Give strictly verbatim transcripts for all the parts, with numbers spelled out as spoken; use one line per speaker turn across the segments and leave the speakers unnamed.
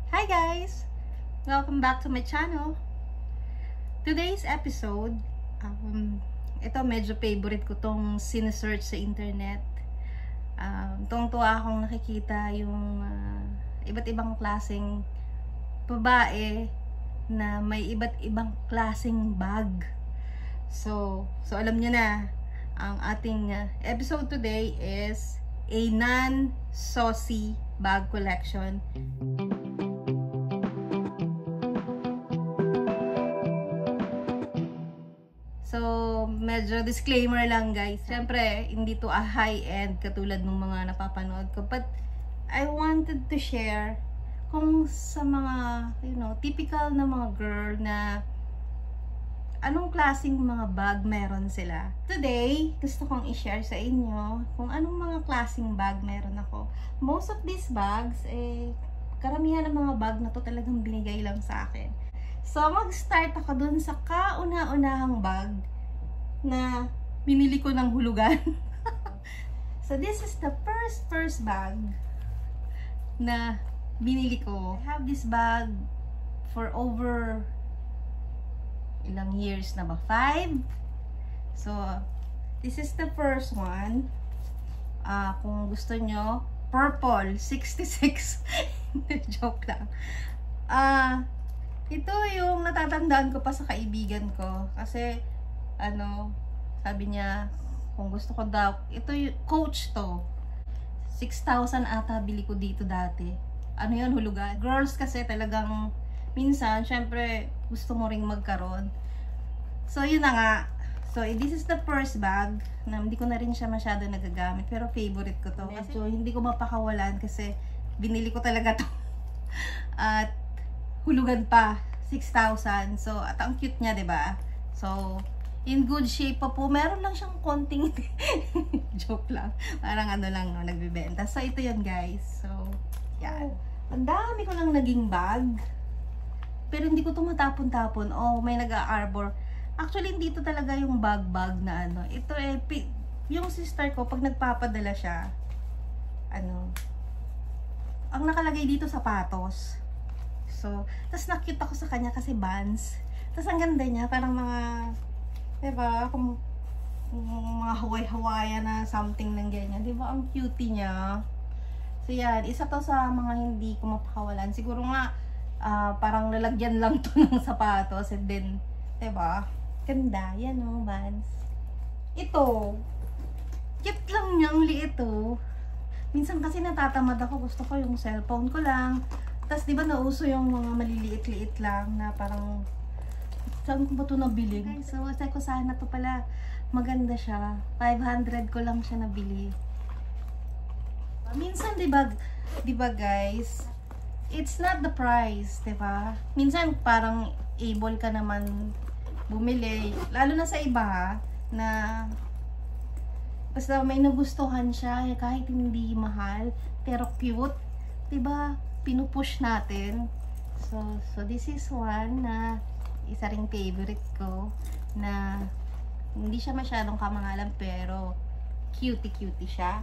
Hi guys! Welcome back to my channel. Today's episode, um, ito medyo favorite ko tong sinesearch sa internet. Um, Tuwang-tuwa akong nakikita yung uh, iba't ibang klaseng babae na may iba't ibang klaseng bag. So, so alam nyo na, ang ating uh, episode today is a non-saucy bag collection. So, medyo disclaimer lang guys. Siyempre, hindi to a high-end katulad ng mga napapanood ko. But, I wanted to share kung sa mga, you know, typical na mga girl na anong klaseng mga bag meron sila. Today, gusto kong i-share sa inyo kung anong mga klaseng bag meron ako. Most of these bags, eh, karamihan ng mga bag na to talagang binigay lang sa akin. So, mag-start ako dun sa kauna-unahang bag na binili ko ng hulugan. So, this is the first first bag na binili ko. I have this bag for over ilang years na ba? Five? So, this is the first one. Uh, kung gusto nyo, purple, sixty-six. Joke lang. Ah, uh, ito yung natatandaan ko pa sa kaibigan ko. Kasi, ano, sabi niya, kung gusto ko daw, ito yung Coach to. six thousand ata bili ko dito dati. Ano yun, hulugan? Girls kasi talagang, minsan, syempre, gusto mo ring magkaroon. So, yun na nga. So, this is the first bag na hindi ko na rin siya masyado nagagamit. Pero favorite ko to. So, hindi ko mapakawalan kasi binili ko talaga to. At, hulugan pa, six thousand. So, at ang cute niya, diba? So, in good shape pa po. Meron lang siyang konting joke lang. Parang ano lang, no, nagbibenta. So, ito yun, guys. So, yan. Ang dami ko lang naging bag. Pero hindi ko ito matapon-tapon. Oh, may nag-a-arbor. Actually, hindi ito talaga yung bag-bag na ano. Ito eh, yung sister ko, pag nagpapadala siya, ano, ang nakalagay dito, sapatos. So, tas na-cute ako sa kanya kasi Vans. Tas ang ganda niya, parang mga, diba, kung mga Hawaii-Hawaii na something ng ganyan. Diba, ang cutie niya. So, yan. Isa to sa mga hindi ko mapakawalan. Siguro nga, uh, parang lalagyan lang to ng sapatos. And then, diba, ganda. Yan o, Vans. Ito, cute lang niyang liit o. Minsan kasi natatamad ako. Gusto ko yung cellphone ko lang. Tapos, di ba, nauso yung mga maliliit-liit lang na parang, saan ko ba ito nabili? Guys, so, sabi ko sana to pala, maganda siya. five hundred ko lang siya nabili. Minsan, di ba, di ba, guys, it's not the price, di ba? Minsan, parang able ka naman bumili. Lalo na sa iba, na, basta may nagustuhan siya, kahit hindi mahal, pero cute, di ba? Pinupush natin. So, so this is one na isa ring favorite ko na hindi siya masyadong kamangalan pero cutie-cutie siya.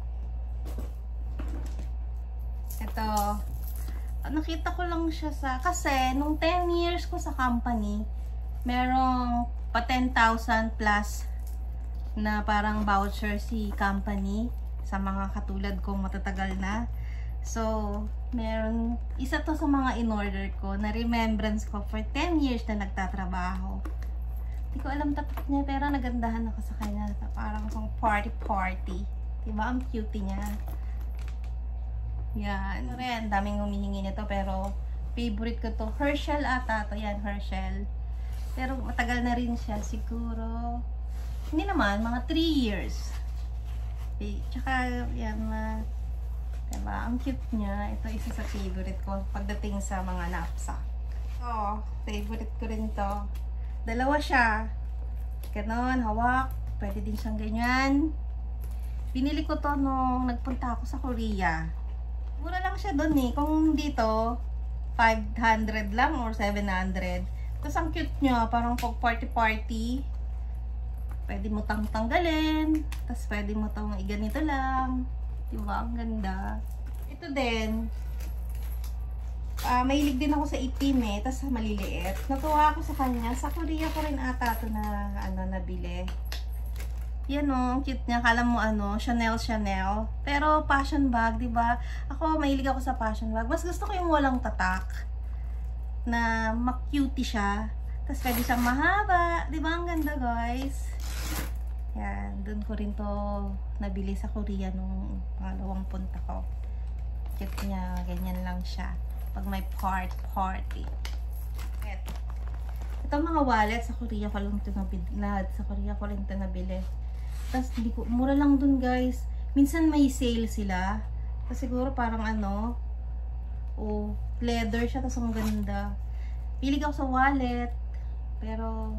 Ito, nakita ko lang siya sa, kasi nung ten years ko sa company, merong pa ten thousand plus na parang voucher si company sa mga katulad kong matatagal na. So, meron, isa to sa mga in-order ko na remembrance ko for ten years na nagtatrabaho. Hindi ko alam tatak niya, pero nagandahan ako sa kanya. Parang kung party-party. Diba? Ang cutie niya. Yan. Ito rin, daming humihingi nito, pero favorite ko to. Herschel ata to. Yan, Herschel. Pero matagal na rin siya. Siguro, hindi naman, mga three years. Okay. Tsaka, yan, na, diba? Ang cute niya. Ito isa sa favorite ko pagdating sa mga knapsack. So, favorite ko rin to. Dalawa siya. Ganon, hawak. Pwede din siyang ganyan. Binili ko to nung nagpunta ako sa Korea. Mura lang siya doon eh. Kung dito, five hundred lang or seven hundred. Tapos ang cute niya. Parang pag party-party. Pwede mo tang tanggalin. Tapos pwede mo tang iganito lang. Diba? Ang ganda. Ito din. uh, mahilig din ako sa itim eh, tas maliliit. Natuwa ako sa kanya. Sa Korea ko rin ata ito na, ano, nabili. Yan o, cute niya. Kala mo ano, Chanel, Chanel. Pero fashion bag, di ba? Ako, mahilig ako sa fashion bag. Mas gusto ko yung walang tatak. Na ma-cutie siya. Tapos pwede siyang mahaba. Di ba? Ang ganda, guys. Yan, dun ko rin to nabili sa Korea nung pangalawang punta ko. Cute niya. Ganyan lang siya. Pag may part, party. Ito. Ito mga wallet sa Korea ko lang ito nabili. Sa Korea ko rin ito nabili. Tapos, ko, mura lang dun guys. Minsan may sale sila. Tapos siguro parang ano, oh, leather siya. Tapos ang ganda. Pilig ako sa wallet. Pero,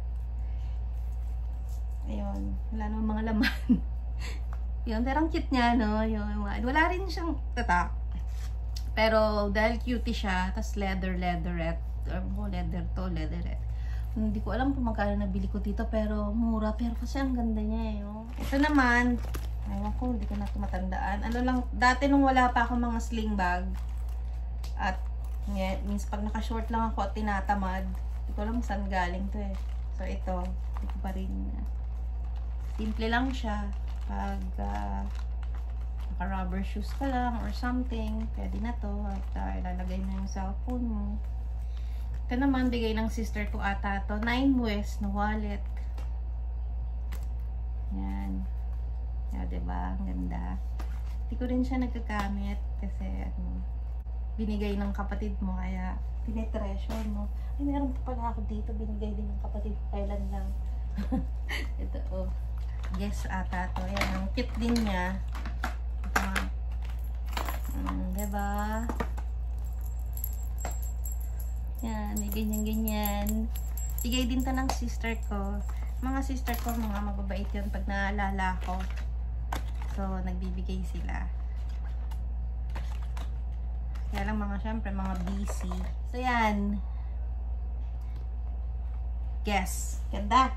ayun, wala naman mga laman. Yun, pero ang cute niya, no? Yun, wala rin siyang tatak. Pero, dahil cutie siya, tapos leather, leatherette. Oh, leather to, leatherette. Hindi ko alam kung magkano nabili ko dito, pero mura. Pero kasi ang ganda niya eh. Oh. Ito naman, ayaw ko, hindi ko na ito matandaan. Ano lang, dati nung wala pa akong mga sling bag, at yeah, means pag naka-short lang ako at tinatamad, hindi ko alam saan galing to eh. So ito, hindi ko pa rin. Simple lang siya. Pag uh, naka-rubber shoes ka lang or something, pwede na to. At uh, ilalagay mo yung cellphone mo. Ito naman, bigay ng sister ko ata to. Nine West na wallet. Yan. Yan, diba? Ang ganda. Hindi ko rin siya nagkagamit kasi ano, binigay ng kapatid mo kaya tinetreasure mo. Ay, meron pa pala ako dito. Binigay din ng kapatid ko kailan lang. Ito, oh. Guess ata to. Yan, ang cute din niya. Ito, um, diba? Yan, may ganyan-ganyan. Bigay din to ng sister ko. Mga sister ko, mga mababait yun pag naalala ko. So, nagbibigay sila. Kaya lang mga, syempre, mga busy. So, yan. Guess. Ganda.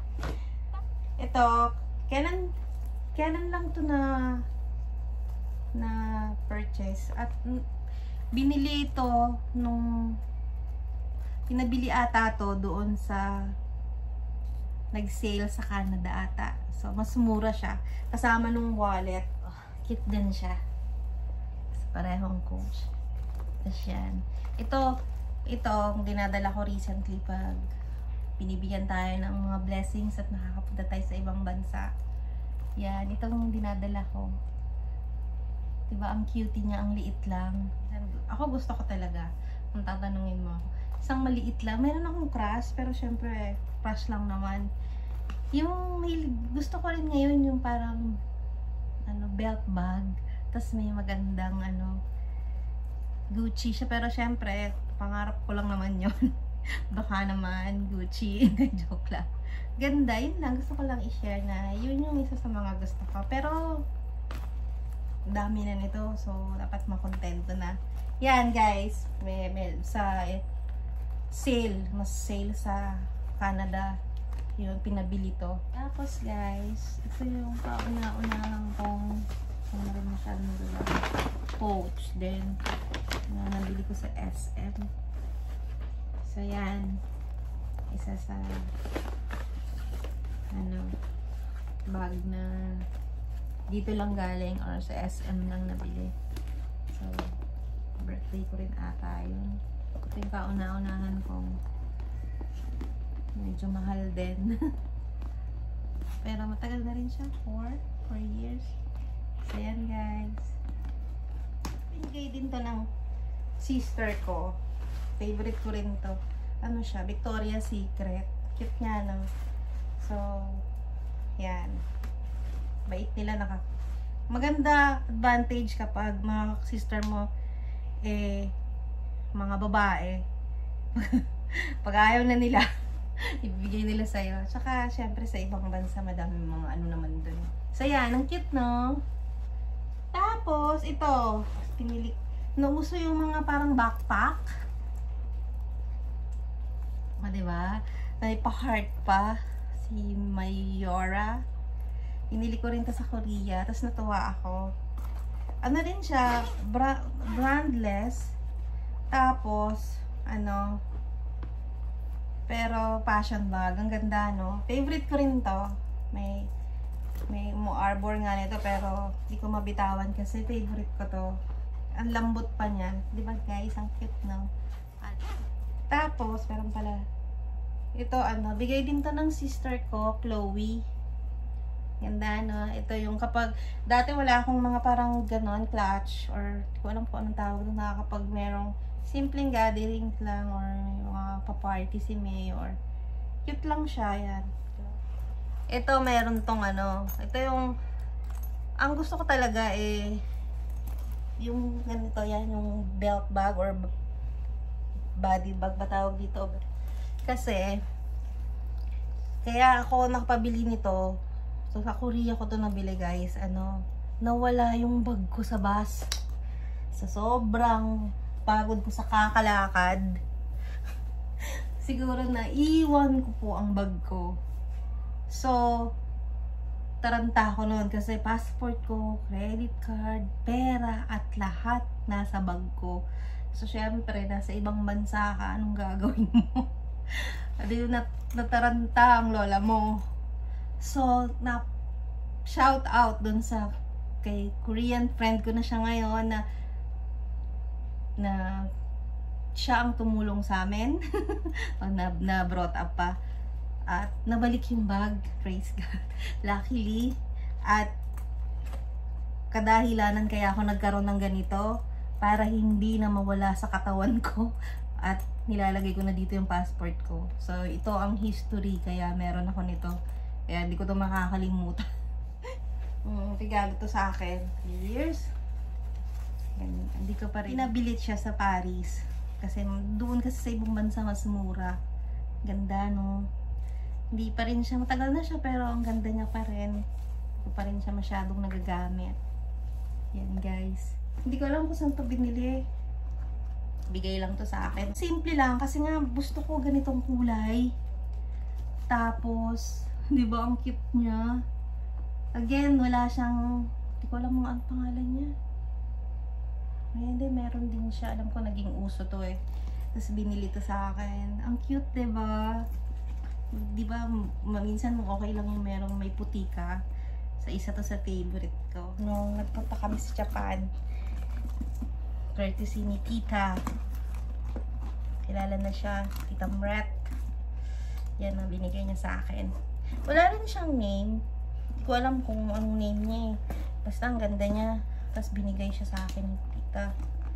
Ito, kailan, kailan lang to na na purchase. At binili ito nung pinabili ata to doon sa nag-sale sa Canada ata. So, mas mura siya. Kasama nung wallet. Oh, cute din siya. Parehong coach. Tapos yan. Ito, ito, ang dinadala ko recently pag binibigyan tayo ng mga blessings at nakakapunta tayo sa ibang bansa. Yan, ito ang dinadala ko. Diba, ang cutie niya, ang liit lang. Ako gusto ko talaga. Kung tatanungin mo ako. Isang maliit lang. Meron akong crush, pero syempre, crush lang naman. Yung may, gusto ko rin ngayon yung parang ano, belt bag. Tapos may magandang ano, Gucci siya. Pero syempre, pangarap ko lang naman yun. Baka naman, Gucci. Joke lang. Ganda, yun lang. Gusto ko lang i-share na yun yung isa sa mga gusto ko. Pero, dami na nito. So, dapat makontento na. Yan, guys. May, may, sa eh, sale. Mas sale sa Canada. Yun, pinabili to. Tapos, guys, ito yung kauna-unahan kong ano rin masyadong nila. Coach din. Na nabili ko sa S M. So, yan. Isa sa ano, bag na dito lang galing or sa S M lang nabili. So, birthday ko rin ata yun. Ito yung kauna-unahan kong medyo mahal din. Pero matagal na rin siya. four years. So, yan guys. Binigay din to ng sister ko. Favorite ko rin to. Ano siya? Victoria's Secret. Cute niya, no? So, yan. Bait nila. Naka maganda advantage kapag mga sister mo eh, mga babae. Pag ayaw na nila, ibigay nila sa'yo. Tsaka, syempre, sa ibang bansa, madami mga ano naman dun. So, yan. Ang cute, no? Tapos, ito. Pinili. Nauso yung mga parang backpack. O, diba? May pa-heart pa. Si Mayora. Pinili ko rin to sa Korea. Tapos, natuwa ako. Ano rin siya, bra brandless. Tapos, ano, pero fashion bag. Ang ganda, no? Favorite ko rin to. May, may mo arbor nga nito, pero hindi ko mabitawan kasi favorite ko to. Ang lambot pa niyan. Di ba guys? Ang cute, no? Tapos, meron pala. Ito, ano, bigay din to ng sister ko, Chloe. Ganda, no? Ito yung kapag, dati wala akong mga parang ganon, clutch, or hindi ko alam kung anong tawag na kapag merong simpleng gatherings lang, or mga pa-party si May, or cute lang siya, yan. Ito, meron tong ano, ito yung, ang gusto ko talaga eh, yung ganito yan, yung belt bag, or body bag ba tawag dito. Kasi, kaya ako nakapabili nito, so sa Korea ko to nabili guys, ano, nawala yung bag ko sa bus. Sa sobrang pagod ko sa kakalakad, siguro na iwan ko po ang bag ko. So, taranta ko noon kasi passport ko, credit card, pera, at lahat nasa bag ko. So, syempre, nasa ibang bansa ka, anong gagawin mo? Hindi nat nataranta ang lola mo. So, na shout out dun sa kay Korean friend ko na siya ngayon na na siya ang tumulong sa amin na, na brought up pa at nabalik yung bag, praise God, luckily. At kadahilanan kaya ako nagkaroon ng ganito para hindi na mawala sa katawan ko, at nilalagay ko na dito yung passport ko. So ito ang history, kaya meron ako nito, kaya hindi ko to makakalimutan. mm, regalo to sa akin, years. Hindi ko pa rin pinabilit siya sa Paris kasi doon kasi sa ibang bansa mas mura. Ganda, no? Hindi pa rin siya, matagal na siya, pero ang ganda niya pa rin. Hindi pa rin siya masyadong nagagamit. Yan guys, hindi ko alam kung saan to binili, bigay lang to sa akin. Simple lang kasi nga gusto ko ganitong kulay. Tapos di ba ang cute niya. Again, wala siyang, hindi ko alam kung ano pangalan niya. Hindi, meron din siya. Alam ko naging uso to eh. Tapos binili to sa akin. Ang cute, diba? Diba, minsan okay lang yung merong may puti ka. Sa isa to sa favorite ko. Nung nagpunta kami sa Japan, courtesy ni Tita. Kilala na siya, Tita Mret. Yan ang binigay niya sa akin. Wala rin siyang name. Hindi ko alam kung anong name niya eh. Basta ang ganda niya. Tapos binigay siya sa akin ni Tita.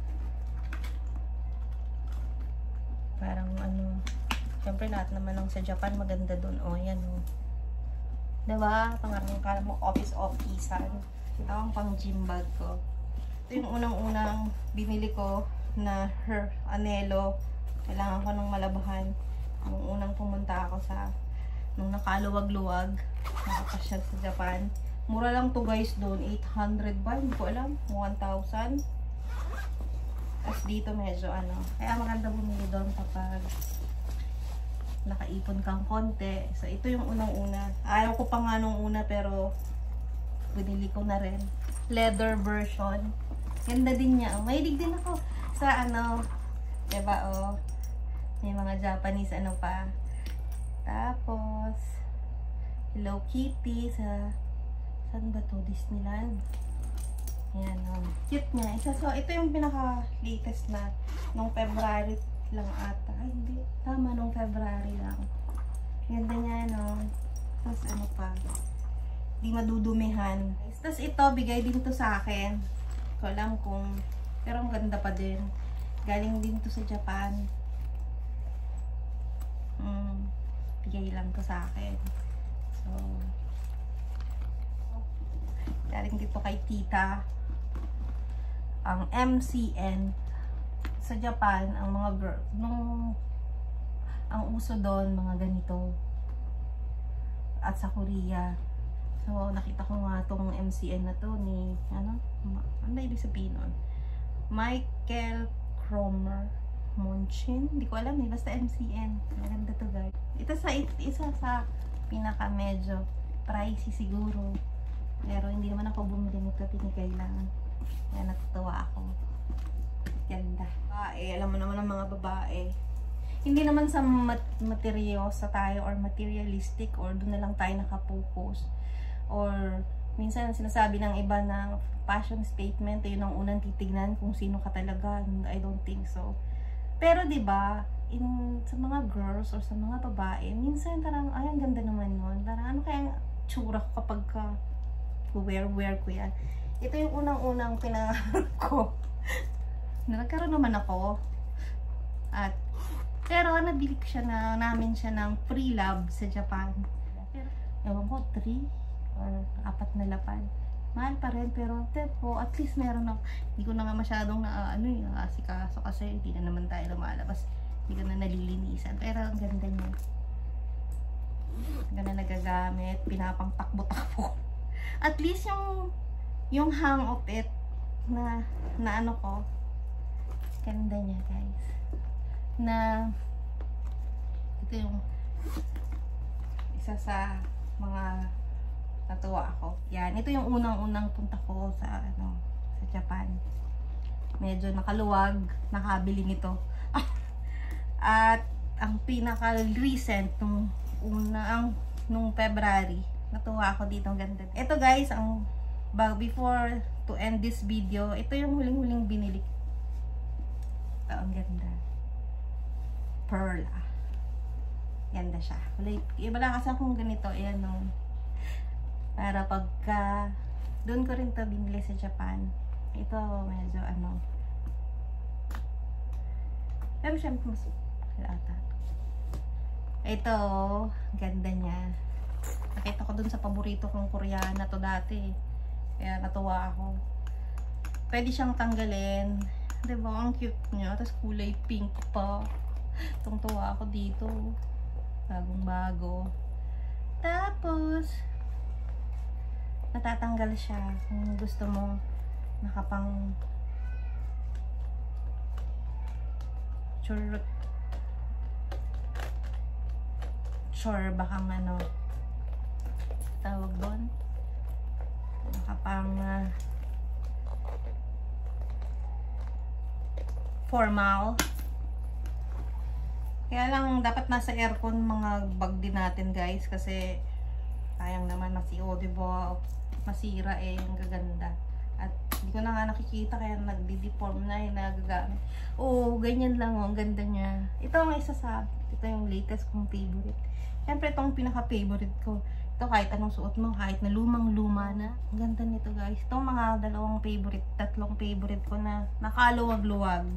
Parang ano, syempre lahat naman ng sa Japan maganda doon. O, yan o. Diba? Parang kala mo office-officean. Ito ang pang gym bag ko. Ito yung unang-unang binili ko na her anelo. Kailangan ko ng malabahan. Nung unang pumunta ako sa, nung nakaluwag-luwag, nakapasyal sa Japan. Mura lang to guys doon, eight hundred ba? Hindi ko alam, one thousand. Tapos dito medyo ano, kaya maganda bumili doon kapag nakaipon kang konti. So ito yung unang-una. Ayaw ko pa nga nung una pero binili ko na rin. Leather version. Ganda din niya. Oh, mahilig din ako sa ano, diba oh, may mga Japanese ano pa. Tapos Hello Kitty sa, saan ba to? Disneyland. Ayan, um, cute niya. Isa, so, ito yung pinaka-latest na nung February lang ata. Ay, hindi. Tama, nung February lang. Ganda niya, no? Tapos, ano pa? Di madudumihan. Tapos, ito, bigay din to sa akin. Ko alam kung, pero ang ganda pa din. Galing din to sa Japan. Hmm, bigay lang to sa akin. So, galing dito kay Tita. Ang M C N sa Japan, ang mga girl, nung ang uso doon, mga ganito. At sa Korea. So, nakita ko nga tong M C N na to ni, ano? Ano ba ibig sabihin nun? Michael Kromer Monchin. Hindi ko alam eh. Basta M C N. Maganda to guys. Ito sa, isa sa pinaka medyo pricey siguro. Pero hindi naman ako bumili nito, pinigay lang. Kaya natutuwa ako. Ganda. babae, alam mo naman ang mga babae. Hindi naman sa mat materials tayo or materialistic or doon na lang tayo nakapokus. Or minsan sinasabi ng iba na passion statement, yun ang unang titignan kung sino ka talaga. I don't think so. Pero 'di ba, in sa mga girls or sa mga babae, minsan parang ay ang ganda naman nun. Parang ano kaya tsura ko kapag ka wear-wear ko yan. Ito yung unang-unang pinangarap ko. Nagkaroon naman ako. At pero nabili ko siya na namin siya ng pre-love sa Japan. Pero ewan ko, three or apat na lapad. Mahal pa rin, pero tepo, at least meron ako. Hindi ko na nga masyadong na, ano yung asikaso kasi hindi na naman tayo lumalabas. Hindi ko na nalilinisan. Pero ang ganda niya. Ang ganda nagagamit. Pinapang-takbo-takbo. At least yung yung hang of it na, na ano ko. Ganda niya, guys. Na ito yung isa sa mga natuwa ako. Yan, ito yung unang-unang punta ko sa ano, sa Japan. Medyo nakaluwag, nakabili nito. At ang pinaka-recent nung una ang nung February, natuwa ako dito, ang ganda. Ito guys, ang before to end this video, ito yung huling-huling binili. Ito, ang ganda. Pearl. Ah. Ganda siya. Iba lang kasi akong ganito. Ayan no. Para pagka doon ko rin to binili sa Japan. Ito medyo ano. Pero syempre mas ata. Ito, ganda niya. Nakita ko dun sa paborito kong Koreana to dati. Kaya natuwa ako. Pwede siyang tanggalin. Diba? Ang cute niya. Tapos kulay pink pa. Tungtuwa ako dito. Bagong bago. Tapos natatanggal siya kung gusto mo nakapang sure sure bakang ano tawag doon, nakapang uh, formal. Kaya lang dapat nasa aircon mga bag din natin guys, kasi sayang naman na si O, diba? Masira eh, ang gaganda. At hindi ko na nga nakikita kaya nagdi-deform na eh, nagagamit. Oo, ganyan lang oh, ang ganda niya. Ito ang isa sa, ito yung latest kong favorite. Siyempre itong pinaka-favorite ko. Ito kahit anong suot mo, kahit na lumang-luma na. Ang ganda nito guys. Itong mga dalawang favorite, tatlong favorite ko na nakaluwag-luwag.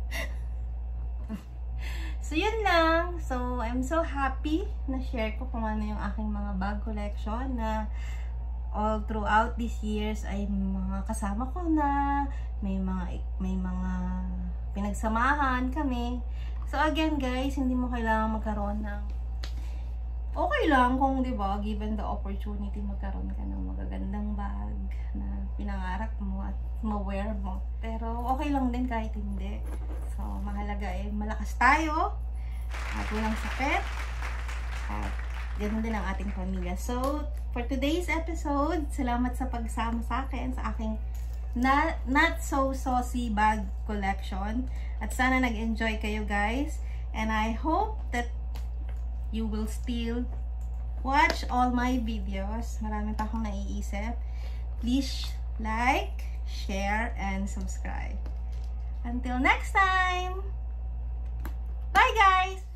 So, yun lang. So, I'm so happy na share ko kung ano yung aking mga bag collection na all throughout these years ay mga kasama ko na may mga may mga pinagsamahan kami. So, again guys, hindi mo kailangan magkaroon ng okay lang kung, di ba, given the opportunity, magkaroon ka ng magagandang bag na pinangarap mo at ma-wear mo. Pero, okay lang din kahit hindi. So, mahalaga eh, malakas tayo at walang sakit. At ganoon din ang ating pamilya. So, for today's episode, salamat sa pagsama sa akin sa aking not, not so saucy bag collection. At sana nag-enjoy kayo guys. And I hope that you will still watch all my videos. Marami pa akong naiisip. Please like, share, and subscribe. Until next time! Bye guys!